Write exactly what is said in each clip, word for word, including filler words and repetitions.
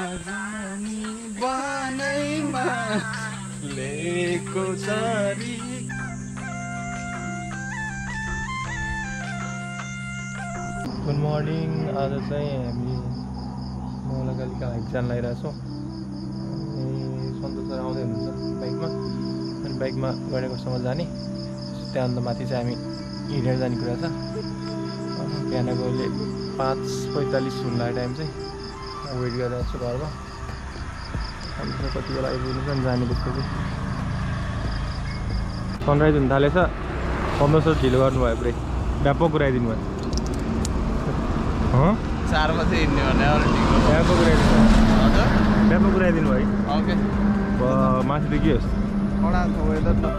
रानी बनैमा लेको सारी। Good morning. आज चाहिँ हामी नौलगालीका हाइक जान लागिरहेछौँ। अनि सन्तोष सर आउँदै हुनुहुन्छ बाइकमा, अनि बाइकमा गरेकोसँग जाने। त्यहाँभन्दा माथि चाहिँ हामी हिँडेर जाने कुरा छ। बिहानको अहिले पाँच पैँतालिस हुन लाग्यो टाइम चाहिँ। वेट गरिरहेको छु घरमा। हामी चाहिँ कति बेला आइपुग्नु छ जाने त्यसपछि। सनराइज हुन थालेछ। सन्तोष सर ढिलो गर्नुभयो पुरै, व्यापक घुराइदिनु भयो। चार बजे हिँड्ने भने व्यापक घुराइदिनु हजुर व्यापक घुराइदिनु भयो। ओके माथि त के होस् कडा छ वेदर त।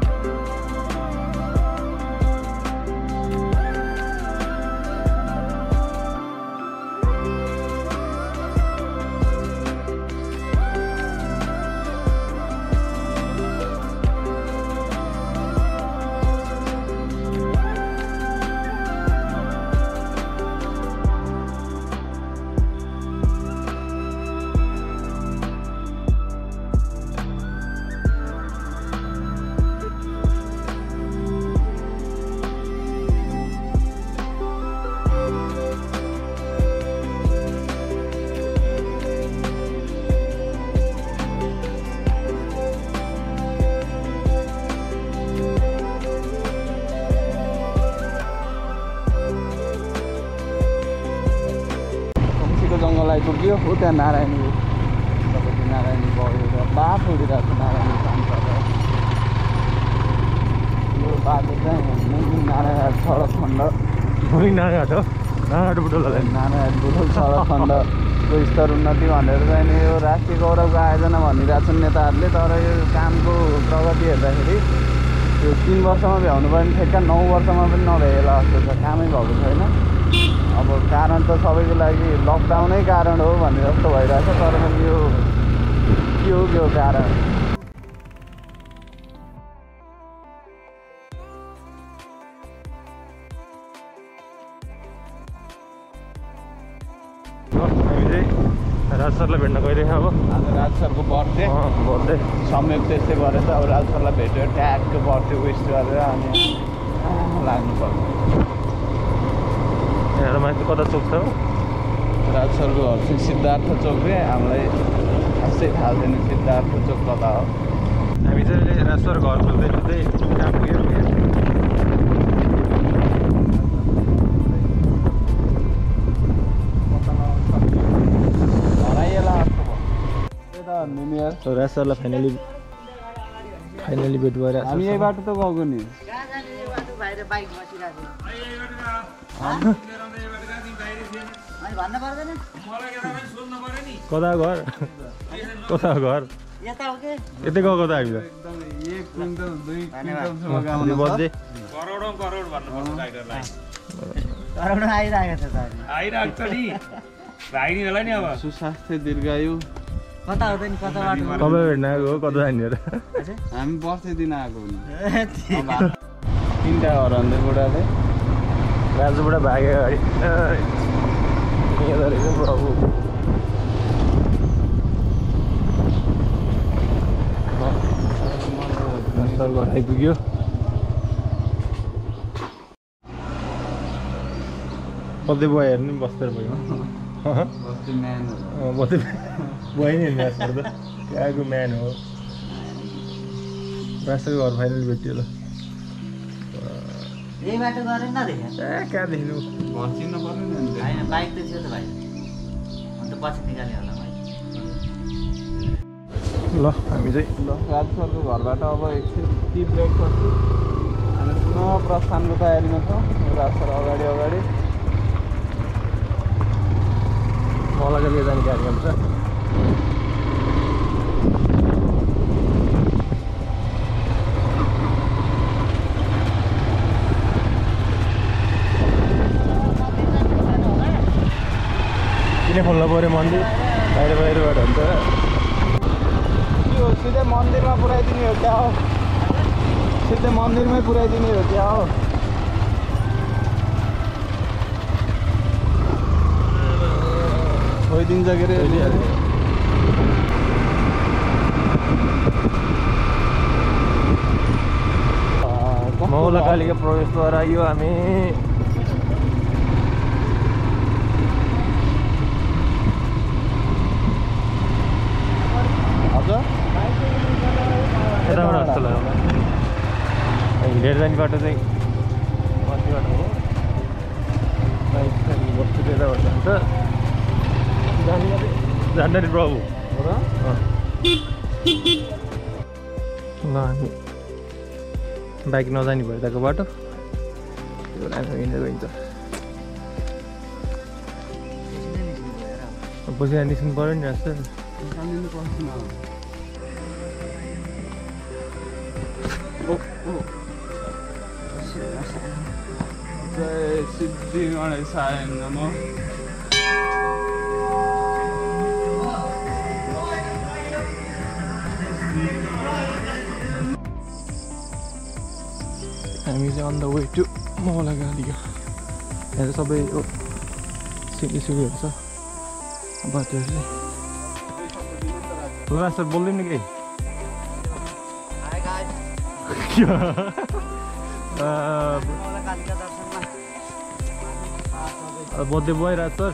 जङ्गल आइपुग्यो। हो त्यहाँ नारायणी तपाईँको नारायणी भयो बाटो उडिरहेको छ। नारायणी शान्त यो बाटो चाहिँ नारायण सडक खण्ड नारायण हो नारायण बुटोल नारायण बुटोल सडक खण्डको स्तर उन्नति भनेर चाहिँ यो राष्ट्रिय गौरवको आयोजना भनिरहेको छन् नेताहरूले। तर यो कामको प्रगति हेर्दाखेरि यो तिन वर्षमा भ्याउनु पर्ने ठेक्का नौ वर्षमा पनि नभ्याएला जस्तो छ। कामै भएको छैन। अब कारण त सबैको लागि लकडाउनै कारण हो भन्ने जस्तो भइरहेछ। तर पनि यो के हो के हो कारण? हामी चाहिँ राज सरलाई भेट्न गइरहेको अब। आज राज सरको बर्थडे बर्थडे संयोग त्यस्तै गरेछ। अब राज सरलाई भेट्यो ट्यागको बर्थडे विस गरेर अनि लाग्नु पर्छ। यहाँ माथि कता चोक छ? राज सरको घर चाहिँ सिद्धार्थ चोक रे। हामीलाई खासै थाहा छैन सिद्धार्थ चोक कता हो। हामी चाहिँ अहिले राज सर घर खोज्दै खोज्दै कहाँ पुग्यो? हराइएला जस्तो भयो। त्यही त न्यु इयर। राज सरलाई फाइनली फाइनली भेट भएर हामी यही बाटो त गएको नि। कता घर कता घर यतै गएको त हामी त बजे सुस्वास्थ्य दीर्घायु। कता हो त नि कता बाटो तपाईँ भेट्न आएको हो कता जाने र? हामी बस्दै दिन आएको नि। तिनवटा घर अन्त बुढाले राजु बुढा भाग्यो अगाडि प्रभु। सर घर आइपुग्यो। बर्थडे बोय हेर्नु नि बस्दै भयो। बर्थडे बोय नि हेर्नु सर त त्यहाँको म्यान हो। राजको घर फाइनली भेटियो ल। यही बाटो गरेन देखा ए कहाँ देख्नु भर्सिन पर्ने नि अन्त। हैन बाइक त थियो त भाइ। अन्त पछि निकाल्यो होला भाइ। ल हामी चाहिँ ल राज सरको घरबाट अब एकछिन टी ब्रेक गर्छु। हामी पुनः प्रस्थानको तयारीमा छौँ। राज सर अगाडि अगाडि नौलगाली जाने कार्यक्रम छ। किन खोल्नु पऱ्यो मन्दिर बाहिर बाहिरबाट हुन्छ। यो सिधै मन्दिरमा पुऱ्याइदिने हो क्या हो? सिधै मन्दिरमै पुऱ्याइदिने हो क्या हो? खोइदिन्छ के अरे मौलाकालीका प्रवेशद्वार आइयो हामी। यताबाट जस्तो लाग्यो हिँडेर जाने बाटो चाहिँ कति बाटो हो बस्ती यताबाट जान्छ जान्दाखेरि प्रभु हो र ल हामी बाइक नजाने भयो यताको बाटो त्यो हामी हिँडेर गइन्छ। बसिरहेर निस्किनु पऱ्यो नि जस्तो जय सिद्धि गणेशाय नमः। हामी चाहिँ अन द वे टु मौलाकालीको यहाँ सबै यो सिडी सिडीहरू छ बाटोहरू चाहिँ सर बोल्दैन नि केही बर्थडे बोय राज सर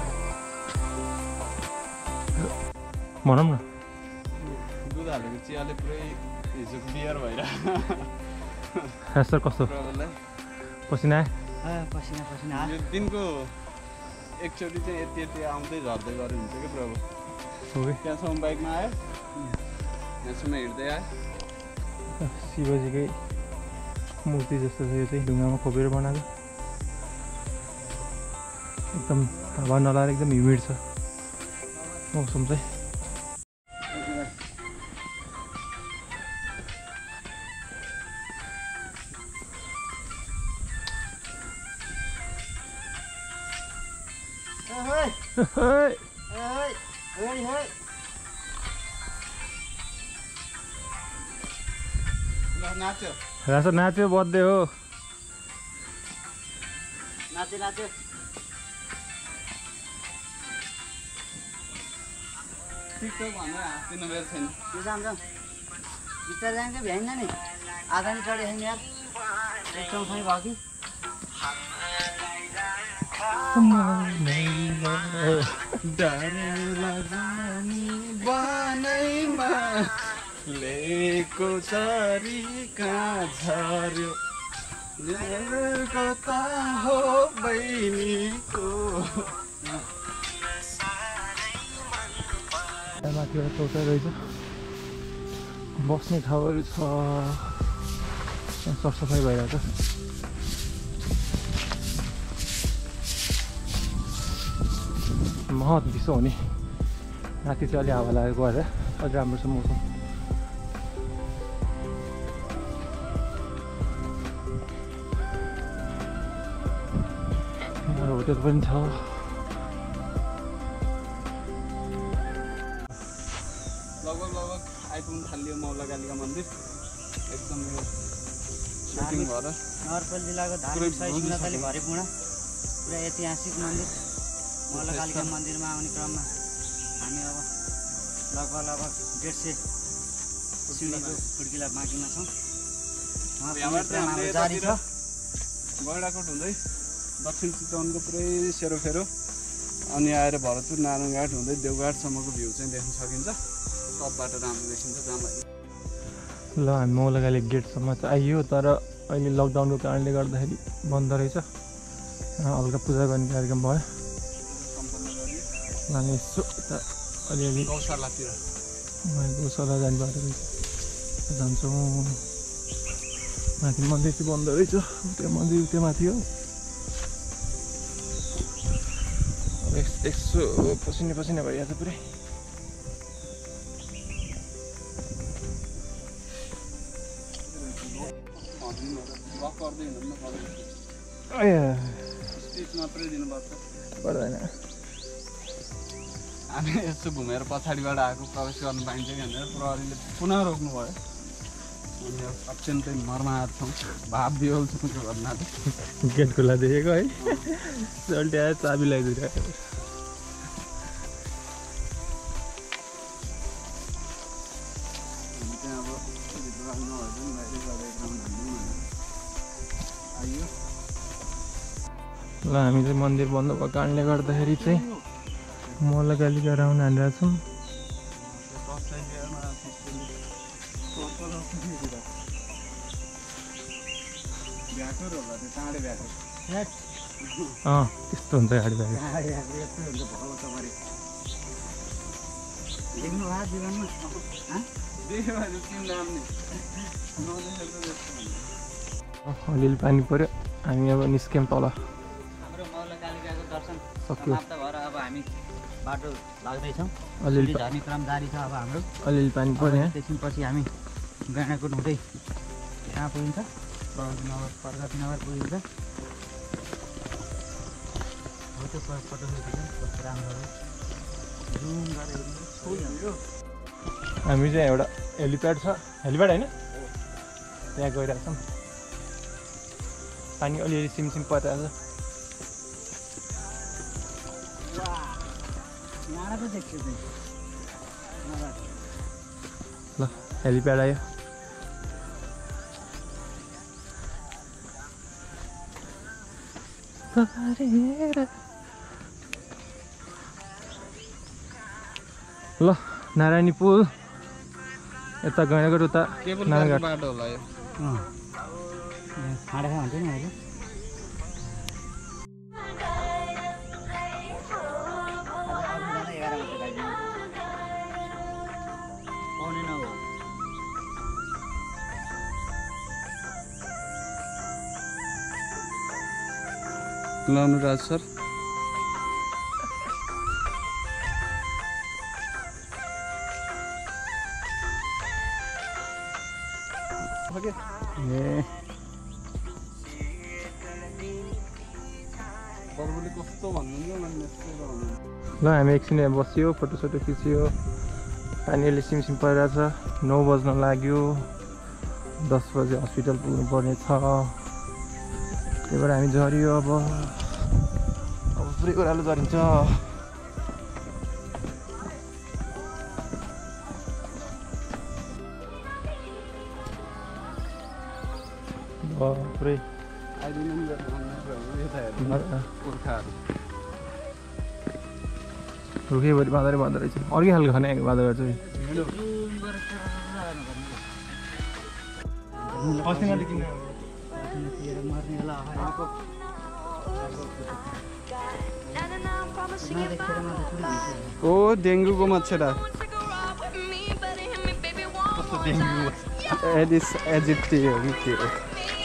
भनौँ न दुध हालेको चियाले पुरै हिजो बियर भइरहेको राज सर कस्तो पसिना पसिना पसिना यो दिनको एकचोटि चाहिँ यति यति आउँदै झर्दै गरे हुन्छ कि प्रभु हो कि त्यहाँसम्म बाइकमा आयो यहाँसम्म हिँड्दै आयो शिवजीकै मूर्ति जस्तो छ यो चाहिँ ढुङ्गामा खोपेर बनाएको एकदम हावा नलाएर एकदम ह्युमिड छ मौसम चाहिँ। नाच्यो राज नाच्यो बर्थडे हो नाच्यो नाच्यो टिकटक भनेर हाँस्दिनु मेरो छैन त्यो जाम जाम बिस्तारै जान्छ भ्याइन्न नि आधा नि चढे छैन यार एकदम सही भयो कि बनैमा लेको छरी कहाँ झर्यो कता हो बहिनीको माथिबाट चौता रहेछ बस्ने ठाउँहरू छ सरसफाइ भइरहेको छ महत दिसो हुने राति चाहिँ अलि हावा लागेको भएर अलि राम्रो छ मौसम। होटल पनि छ लगभग लगभग आइपुग्नु थालियो मौलाकालीका मन्दिर एकदम यो सुटिङ भएर नवलपरासी जिल्लाको धार्मिक सहिष्णुताले भरिपूर्ण पुरा ऐतिहासिक मन्दिर मौलाकालीका मन्दिरमा आउने क्रममा हामी अब लगभग लगभग डेढ सय सिँढीको खुड्किला बाँकीमा छौँ जारी छ। गैँडाकोट हुँदै दक्षिण चितवनको पुरै सेरोफेरो अनि आएर भरतपुर नारायणघाट हुँदै देवघाटसम्मको भ्यू चाहिँ देख्न सकिन्छ। टपबाट राम्रो देखिन्छ जहाँ ल हामी मौलाकाली गेटसम्म चाहिँ आइयो तर अहिले लकडाउनको कारणले गर्दाखेरि बन्द रहेछ हल्का पूजा गर्ने कार्यक्रम भयो हामी यसो यता अलिअलि गौशालातिर गौशाला जाने बाटो रहेछ जान्छौँ माथि मन्दिर चाहिँ बन्द रहेछ त्यो मन्दिर त्यो माथि हो यसो पसिना पसिना भइरहेको छ पुरै मात्रै दिनुपर्छ पर्दैन हामी यसो घुमेर पछाडिबाट आएको प्रवेश गर्न पाइन्छ कि भनेर प्रहरीले पुनः रोक्नु भयो अनि अत्यन्तै मर्माहत छौँ भाव विहोल छौँ त्यो घटना गेट खुल्ला देखेको है चल्टी आयो चाबी लगाइदिरहेको ल हामी चाहिँ मन्दिर बन्द भएको कारणले गर्दाखेरि चाहिँ मौलकालिका राउन्ड हानिरहेको छौँ। अँ त्यस्तो हुन्छ गाडी बाइक अलिअलि पानी पऱ्यो। हामी अब निस्क्यौँ तल। हाम्रो मौलकालिकाको दर्शन सक्यो। समाप्त भएर अब हामी बाटो लाग्दैछौँ। अलिअलि धर्मी क्रम जारी छ अब हाम्रो। अलिअलि पानी पऱ्यो यहाँ। त्यसपछि हामी गैँडाकोट हुँदै कहाँ पुगिन्छ? प्रगति नगर प्रगति नगर पुगिन्छ। हो त्यो फोटो खिच्छ राम्रो जुम गरेर। हामी चाहिँ एउटा हेलिप्याड छ, हेलिप्याड होइन त्यहाँ गइरहेको छौँ। पानी अलिअलि सिमसिम परिरहेको छ। ल हेलिप्याड आयो। ल नारायणी पुल यता गैँडाकोट उता नारायणघाट बाटो होला यो। खाँडा खा हुन्छ नि अहिले। ल अनुराज सर ए कस्तो भन्नु ल हामी एकछिन यहाँ बस्यो, फोटोसोटो खिच्यो। पानी अलि सिमसिम परिरहेछ। नौ बज्न लाग्यो। दस बजे हस्पिटल पुग्नु पर्ने छ। त्यही भएर हामी झऱ्यो। अब अब पुरै ओह्रालो झरिन्छ। पुरै रुखैभरि बाँदरै बाँदो रहेछ। अर्कै खालको खाने बाँदो रहेछ। ओ डेङ्गुको मच्छर एडिस एजिप्टी हो कि के हो।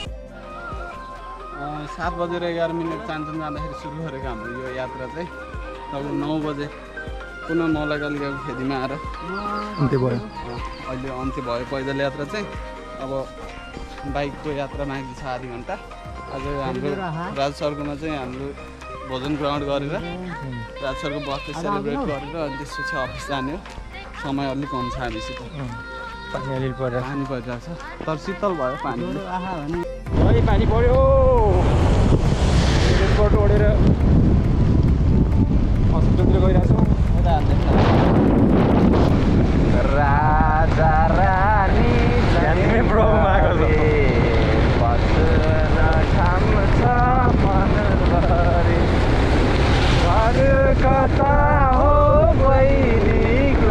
सात बजेर एघार मिनट चान्चुन जाँदाखेरि सुरु गरेको हाम्रो यो यात्रा चाहिँ अब नौ बजे पुनः मौलकालिकाको खेतीमा आएर अन्त्य भयो। अहिले अन्त्य भयो पैदल यात्रा चाहिँ। अब बाइकको यात्रा बाँकी छ आधी घन्टा। आज हाम्रो राज सरकोमा चाहिँ हाम्रो भोजन ग्रहण गरेर राज सरको बर्थडे सेलिब्रेट गरेर अनि त्यसपछि अफिस जाने हो। समय अलिक कम छ हामीसित। पानी अलिअलि परेर पानी परिरहेको छ तर शीतल भयो पानी। अलि पानी पऱ्यो। रेनकोट ओढेर हस्पिटलतिर गइरहेको छौँ। राजा रानी जाने प्रब्लम आएको छ। कता हो बहिनीको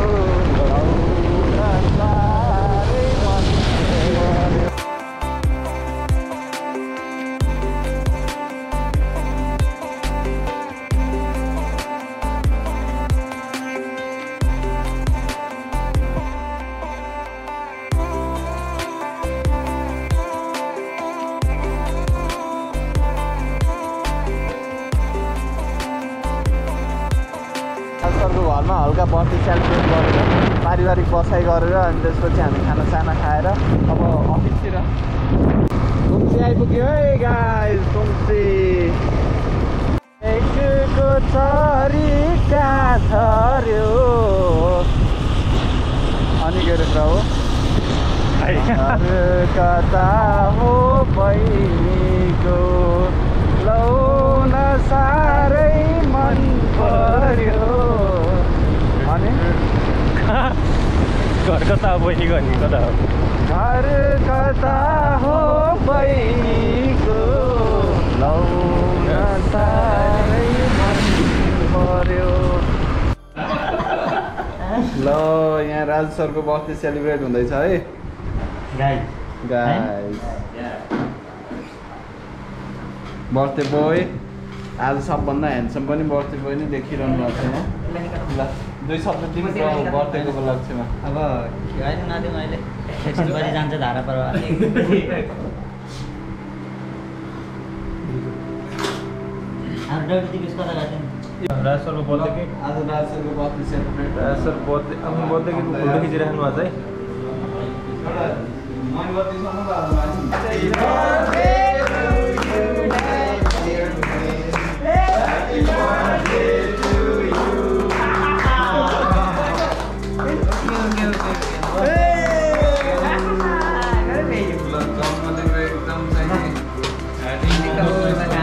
घरमा हल्का बर्थडे सेलिब्रेट गरेर पारिवारिक बसाइ गरेर अनि त्यसपछि हामी खानासाना खाएर अब अफिसतिर तुलसी आइपुग्यो है गाइस। तुलसी एकको चरीका झर्यो अनि के अरे हो कता हो बहिनीको लौन साह्रै मन पर्यो। अनि घर कता हो बहिनी गर्ने कता हो घर कता हो बहिनीको लौन यहाँ राज सरको बर्थडे सेलिब्रेट हुँदैछ है गाइस गाइस बर्थडे बोय आज सबभन्दा ह्यान्डसम पनि बर्थडे बोय नै देखिरहनु भएको छ यहाँ ल दुई शब्द दिनु बर्थडेको उपलक्ष्यमा अब होइन नदिउँ अहिले एकछिन पछि जान्छ धारा प्रवाह हाम्रो डब्लु टिकस कता गएको राज सरको बर्थडे केक आज राज सरको birthday celebrate Raj sir birthday आफ्नो बर्थडे केकको फोटो खिचिराख्नु भएको छ है एकदम